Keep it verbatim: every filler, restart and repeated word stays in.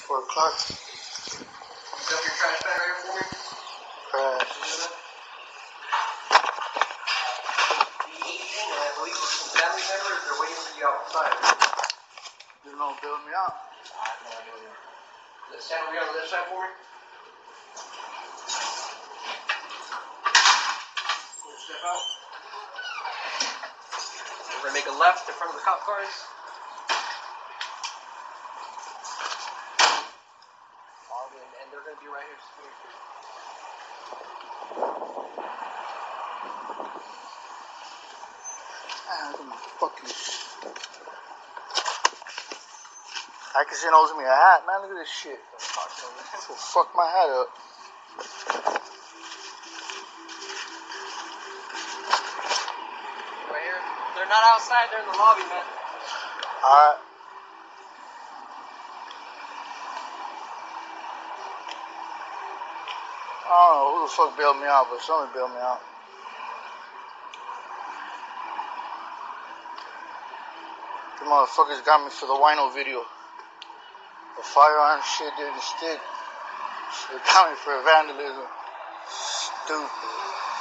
four o'clock. Set up your trash bag right here for me. Trash. The eighteen, and I believe with some family members, they're waiting for you outside. You know, build me out. I have no idea. Let's stand over here on the left side for me. Step out. We're going to make a left in front of the cop cars. And they're going to be right here. Ah, look at my fucking shit. I can see it owes me a hat, man. Look at this shit. So fuck my hat up. Right here. They're not outside, they're in the lobby, man. Alright. I don't know who the fuck bailed me out, but somebody bailed me out. The motherfuckers got me for the wino video. The firearm shit didn't stick. They got me for vandalism. Stupid.